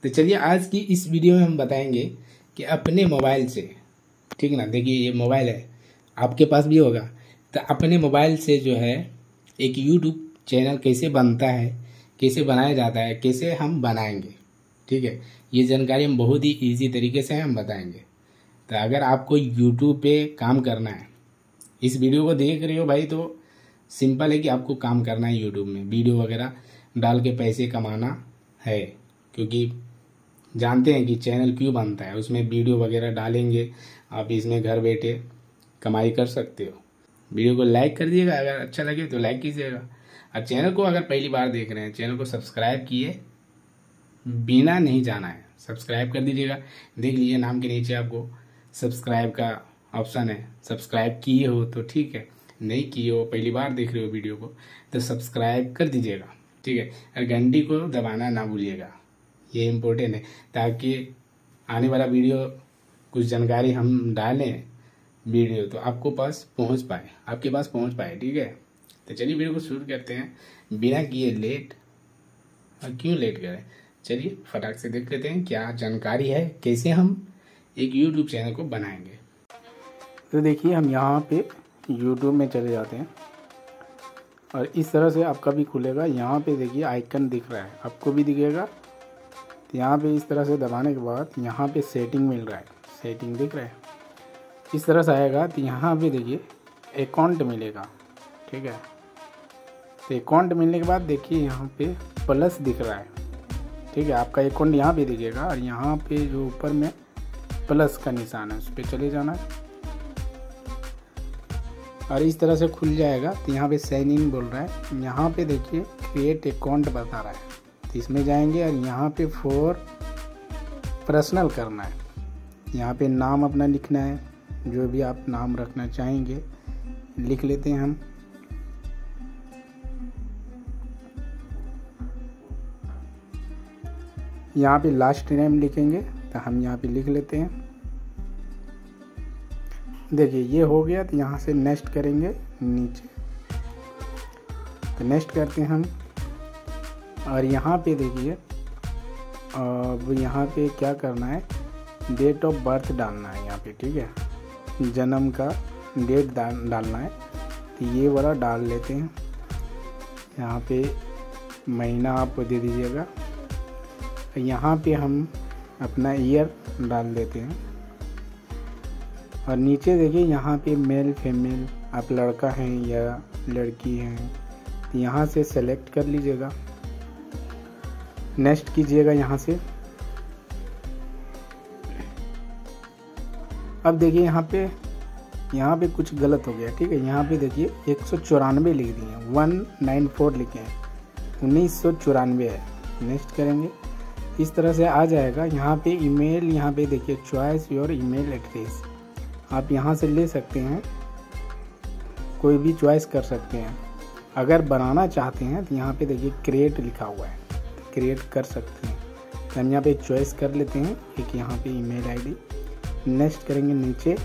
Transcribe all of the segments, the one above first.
तो चलिए आज की इस वीडियो में हम बताएंगे कि अपने मोबाइल से, ठीक ना, देखिए ये मोबाइल है, आपके पास भी होगा, तो अपने मोबाइल से जो है एक यूट्यूब चैनल कैसे बनता है, कैसे बनाया जाता है, कैसे हम बनाएंगे। ठीक है, ये जानकारी हम बहुत ही इजी तरीके से हम बताएंगे। तो अगर आपको यूट्यूब पे काम करना है, इस वीडियो को देख रहे हो भाई, तो सिंपल है कि आपको काम करना है यूट्यूब में, वीडियो वगैरह डाल के पैसे कमाना है। क्योंकि जानते हैं कि चैनल क्यों बनता है, उसमें वीडियो वगैरह डालेंगे, आप इसमें घर बैठे कमाई कर सकते हो। वीडियो को लाइक कर दिएगा, अगर अच्छा लगे तो लाइक कीजिएगा। और चैनल को अगर पहली बार देख रहे हैं, चैनल को सब्सक्राइब किए बिना नहीं जाना है, सब्सक्राइब कर दीजिएगा। देख लीजिए नाम के नीचे आपको सब्सक्राइब का ऑप्शन है, सब्सक्राइब किए हो तो ठीक है, नहीं किए हो, पहली बार देख रहे हो वीडियो को, तो सब्सक्राइब कर दीजिएगा। ठीक है, और घंटी को दबाना ना भूलिएगा, ये इम्पोर्टेंट है, ताकि आने वाला वीडियो कुछ जानकारी हम डालें वीडियो तो आपको पास पहुंच पाए, आपके पास पहुंच पाए। ठीक है, तो चलिए वीडियो को शुरू करते हैं बिना किए लेट। और क्यों लेट करें, चलिए फटाक से देख लेते हैं क्या जानकारी है, कैसे हम एक यूट्यूब चैनल को बनाएंगे। तो देखिए हम यहाँ पे यूट्यूब में चले जाते हैं और इस तरह से आपका भी खुलेगा। यहाँ पे देखिए आइकन दिख रहा है, आपको भी दिखेगा। तो यहाँ पे इस तरह से दबाने के बाद यहाँ पे सेटिंग मिल रहा है, सेटिंग दिख रहा है, इस तरह से आएगा। तो यहाँ पे देखिए अकाउंट मिलेगा। ठीक है, तो अकाउंट मिलने के बाद देखिए यहाँ पे प्लस दिख रहा है। ठीक है, आपका अकाउंट यहाँ पे दिखेगा और यहाँ पे जो ऊपर में प्लस का निशान है उस पर चले जाना है और इस तरह से खुल जाएगा। तो यहाँ पे साइन इन बोल रहा है, यहाँ पे देखिए क्रिएट अकाउंट बता रहा है, तो इसमें जाएंगे और यहाँ पे फॉर पर्सनल करना है। यहाँ पे नाम अपना लिखना है, जो भी आप नाम रखना चाहेंगे लिख लेते हैं हम। यहाँ पे लास्ट नेम लिखेंगे, तो हम यहाँ पे लिख लेते हैं। देखिए ये हो गया, तो यहाँ से नेक्स्ट करेंगे नीचे, तो नेक्स्ट करते हैं हम। और यहाँ पे देखिए अब यहाँ पे क्या करना है, डेट ऑफ बर्थ डालना है यहाँ पे। ठीक है, जन्म का डेट डालना है, तो ये वाला डाल लेते हैं। यहाँ पे महीना आप दे दीजिएगा, यहाँ पे हम अपना ईयर डाल देते हैं। और नीचे देखिए यहाँ पे मेल फीमेल, आप लड़का हैं या लड़की हैं, यहाँ से सेलेक्ट कर लीजिएगा, नेक्स्ट कीजिएगा यहाँ से। अब देखिए यहाँ पे कुछ गलत हो गया। ठीक है, यहाँ पे देखिए 194 लिख दिए, 194 लिखे हैं, 1994 है। नेक्स्ट करेंगे, इस तरह से आ जाएगा। यहाँ पे ईमेल, यहाँ पे देखिए चॉइस योर ईमेल एड्रेस, आप यहाँ से ले सकते हैं, कोई भी चॉइस कर सकते हैं। अगर बनाना चाहते हैं तो यहाँ पे देखिए क्रिएट लिखा हुआ है, तो क्रिएट कर सकते हैं। तो हम यहाँ पे चॉइस कर लेते हैं एक यहाँ पे ईमेल आईडी। नेक्स्ट करेंगे नीचे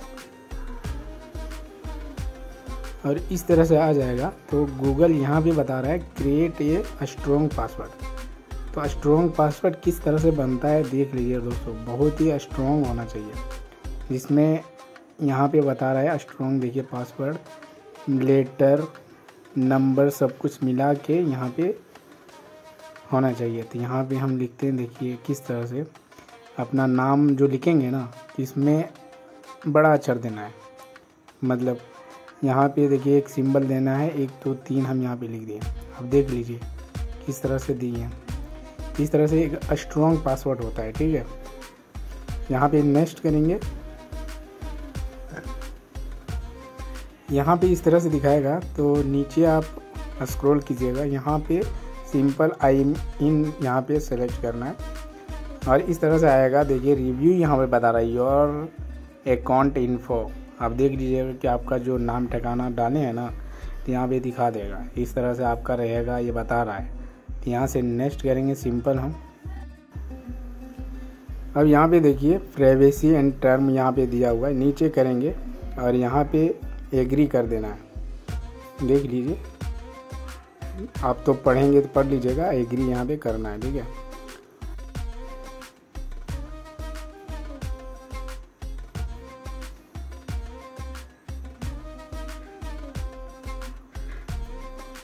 और इस तरह से आ जाएगा। तो गूगल यहाँ पे बता रहा है क्रिएट ए स्ट्रॉन्ग पासवर्ड। तो स्ट्रॉन्ग पासवर्ड किस तरह से बनता है देख लीजिए दोस्तों, बहुत ही स्ट्रॉन्ग होना चाहिए, जिसमें यहाँ पे बता रहा है स्ट्रॉन्ग। देखिए पासवर्ड, लेटर, नंबर सब कुछ मिला के यहाँ पे होना चाहिए। तो यहाँ पे हम लिखते हैं, देखिए किस तरह से अपना नाम जो लिखेंगे ना, इसमें बड़ा अक्षर देना है, मतलब यहाँ पे देखिए एक सिंबल देना है, 1 2 3 हम यहाँ पे लिख दिए। अब देख लीजिए किस तरह से दिए हैं, इस तरह से एक स्ट्रॉन्ग पासवर्ड होता है। ठीक है, यहाँ पे नेक्स्ट करेंगे, यहाँ पे इस तरह से दिखाएगा। तो नीचे आप स्क्रॉल कीजिएगा, यहाँ पे सिंपल आई इन यहाँ पे सेलेक्ट करना है और इस तरह से आएगा। देखिए रिव्यू यहाँ पे बता रहा है योर अकाउंट इन्फो, आप देख लीजिएगा कि आपका जो नाम ठिकाना डाले हैं ना, तो यहाँ पे दिखा देगा, इस तरह से आपका रहेगा, ये बता रहा है। तो यहाँ से नेक्स्ट करेंगे सिंपल हम। अब यहाँ पे देखिए प्राइवेसी एंड टर्म यहाँ पे दिया हुआ है, नीचे करेंगे और यहाँ पे एग्री कर देना है। देख लीजिए, आप तो पढ़ेंगे तो पढ़ लीजिएगा, एग्री यहाँ पे करना है। ठीक है,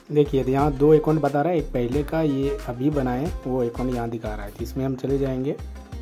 देखिए तो यहाँ 2 अकाउंट बता रहा है, एक पहले का ये अभी बनाए वो अकाउंट यहाँ दिखा रहा है। तो इसमें हम चले जाएंगे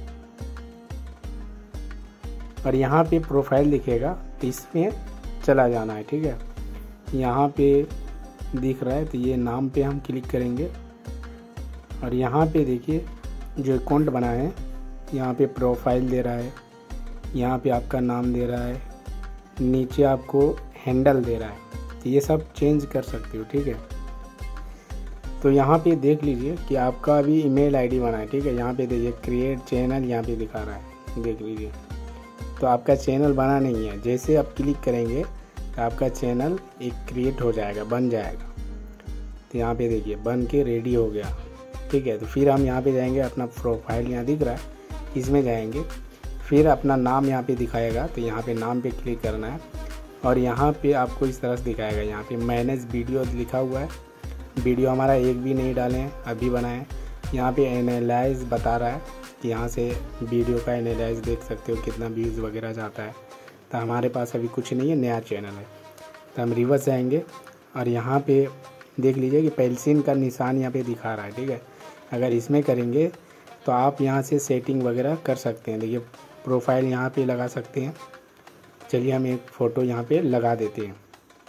और यहाँ पे प्रोफाइल दिखेगा, तो इसमें चला जाना है। ठीक है, यहाँ पे दिख रहा है तो ये नाम पे हम क्लिक करेंगे और यहाँ पे देखिए जो अकाउंट बना है यहाँ पे प्रोफाइल दे रहा है, यहाँ पे आपका नाम दे रहा है, नीचे आपको हैंडल दे रहा है। तो ये सब चेंज कर सकते हो। ठीक है, तो यहाँ पे देख लीजिए कि आपका अभी ईमेल आईडी बना है। ठीक है, यहाँ पे देखिए क्रिएट चैनल यहाँ पे दिखा रहा है, देख लीजिए। तो आपका चैनल बना नहीं है, जैसे आप क्लिक करेंगे तो आपका चैनल एक क्रिएट हो जाएगा, बन जाएगा। तो यहाँ पे देखिए बन के रेडी हो गया। ठीक है, तो फिर हम यहाँ पे जाएंगे, अपना प्रोफाइल यहाँ दिख रहा है इसमें जाएंगे, फिर अपना नाम यहाँ पे दिखाएगा। तो यहाँ पे नाम पे क्लिक करना है और यहाँ पे आपको इस तरह से दिखाएगा। यहाँ पे मैनेज वीडियो लिखा हुआ है, वीडियो हमारा एक भी नहीं डाले हैं, अभी बनाए। यहाँ पे एनालाइज बता रहा है कि यहाँ से वीडियो का एनालाइज देख सकते हो कितना व्यूज़ वगैरह जाता है। तो हमारे पास अभी कुछ नहीं है, नया चैनल है। तो हम रिवर्स जाएंगे और यहाँ पे देख लीजिए कि पेंसिल का निशान यहाँ पे दिखा रहा है। ठीक है, अगर इसमें करेंगे तो आप यहाँ से सेटिंग वगैरह कर सकते हैं। देखिए प्रोफाइल यहाँ पे लगा सकते हैं। चलिए हम एक फ़ोटो यहाँ पे लगा देते हैं।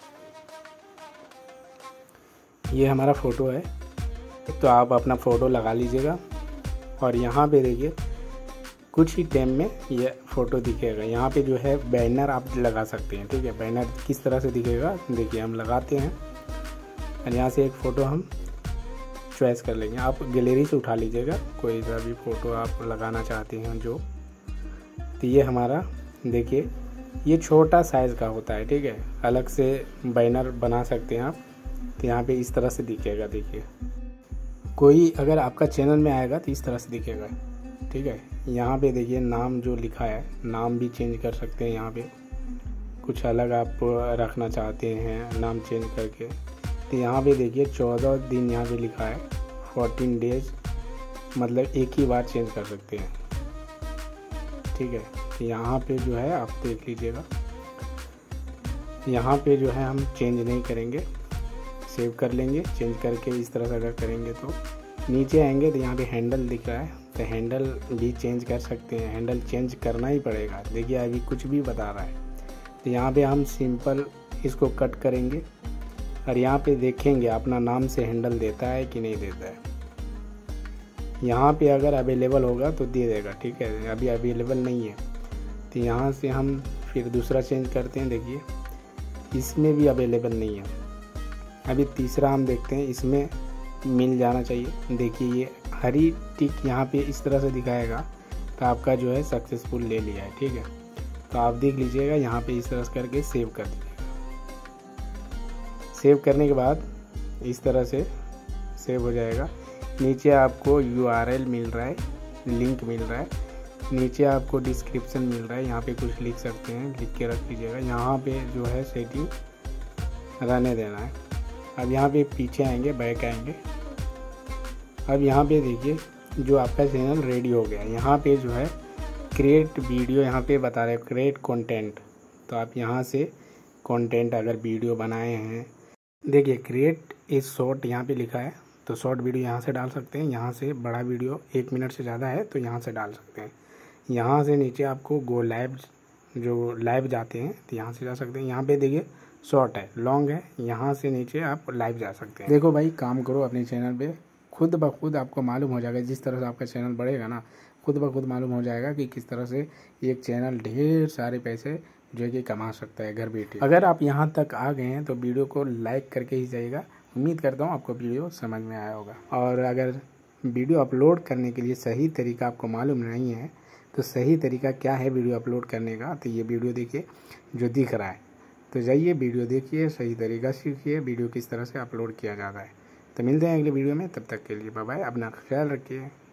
ये हमारा फ़ोटो है, तो आप अपना फ़ोटो लगा लीजिएगा और यहाँ पे देखिए कुछ ही टाइम में ये फ़ोटो दिखेगा। यहाँ पे जो है बैनर आप लगा सकते हैं। ठीक है, बैनर किस तरह से दिखेगा देखिए, हम लगाते हैं और यहाँ से एक फ़ोटो हम चॉइस कर लेंगे। आप गैलरी से उठा लीजिएगा कोई सा भी फ़ोटो आप लगाना चाहते हैं जो। तो ये हमारा देखिए ये छोटा साइज़ का होता है। ठीक है, अलग से बैनर बना सकते हैं आप। तो यहाँ पे इस तरह से दिखेगा। देखिए कोई अगर आपका चैनल में आएगा तो इस तरह से दिखेगा। ठीक है, यहाँ पे देखिए नाम जो लिखा है, नाम भी चेंज कर सकते हैं। यहाँ पे कुछ अलग आप रखना चाहते हैं नाम चेंज करके, तो यहाँ पे देखिए 14 दिन यहाँ पे लिखा है, 14 डेज, मतलब एक ही बार चेंज कर सकते हैं। ठीक है, तो यहाँ पे जो है आप देख लीजिएगा, यहाँ पे जो है हम चेंज नहीं करेंगे, सेव कर लेंगे। चेंज करके इस तरह से अगर करेंगे तो नीचे आएंगे तो यहाँ पे हैंडल दिख रहा है, तो हैंडल भी चेंज कर सकते हैं। हैंडल चेंज करना ही पड़ेगा। देखिए अभी कुछ भी बता रहा है, तो यहाँ पे हम सिंपल इसको कट करेंगे और यहाँ पे देखेंगे अपना नाम से हैंडल देता है कि नहीं देता है। यहाँ पे अगर अवेलेबल होगा तो दे देगा। ठीक है, अभी अवेलेबल नहीं है, तो यहाँ से हम फिर दूसरा चेंज करते हैं। देखिए इसमें भी अवेलेबल नहीं है। अभी तीसरा हम देखते हैं, इसमें मिल जाना चाहिए। देखिए ये हरी टिक यहाँ पे इस तरह से दिखाएगा, तो आपका जो है सक्सेसफुल ले लिया है। ठीक है, तो आप देख लीजिएगा यहाँ पे इस तरह से करके सेव कर दीजिएगा। सेव करने के बाद इस तरह से सेव हो जाएगा। नीचे आपको URL मिल रहा है, लिंक मिल रहा है, नीचे आपको डिस्क्रिप्शन मिल रहा है, यहाँ पे कुछ लिख सकते हैं, लिख के रख लीजिएगा। यहाँ पे जो है सेटिंग रहने देना है। अब यहाँ पे पीछे आएंगे, बैक आएंगे। अब यहाँ पे देखिए जो आपका चैनल रेडी हो गया। यहाँ पे जो है क्रिएट वीडियो यहाँ पे बता रहे हैं, क्रिएट कंटेंट। तो आप यहाँ से कंटेंट अगर वीडियो बनाए हैं, देखिए क्रिएट ए शॉर्ट यहाँ पे लिखा है, तो शॉर्ट वीडियो यहाँ से डाल सकते हैं। यहाँ से बड़ा वीडियो 1 मिनट से ज़्यादा है तो यहाँ से डाल सकते हैं। यहाँ से नीचे आपको गो लाइव, जो लाइव जाते हैं तो यहाँ से जा सकते हैं। यहाँ पे देखिए शॉर्ट है, लॉन्ग है, यहाँ से नीचे आप लाइव जा सकते हैं। देखो भाई, काम करो अपने चैनल पे, खुद ब खुद आपको मालूम हो जाएगा। जिस तरह से आपका चैनल बढ़ेगा ना, खुद ब खुद मालूम हो जाएगा कि किस तरह से एक चैनल ढेर सारे पैसे जो है कि कमा सकता है घर बैठे। अगर आप यहाँ तक आ गए हैं तो वीडियो को लाइक करके ही जाइएगा। उम्मीद करता हूँ आपको वीडियो समझ में आया होगा। और अगर वीडियो अपलोड करने के लिए सही तरीका आपको मालूम नहीं है तो सही तरीका क्या है वीडियो अपलोड करने का, तो ये वीडियो देखिए जो दिख रहा है, तो जाइए वीडियो देखिए, सही तरीका सीखिए वीडियो किस तरह से अपलोड किया जाता है। तो मिलते हैं अगले वीडियो में, तब तक के लिए बाय बाय, अपना ख्याल रखिए।